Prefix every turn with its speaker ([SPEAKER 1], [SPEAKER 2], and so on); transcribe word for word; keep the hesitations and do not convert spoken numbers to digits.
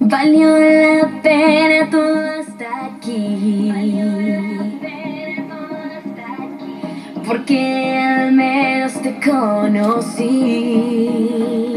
[SPEAKER 1] Valió la pena todo hasta aquí, porque al menos te conocí.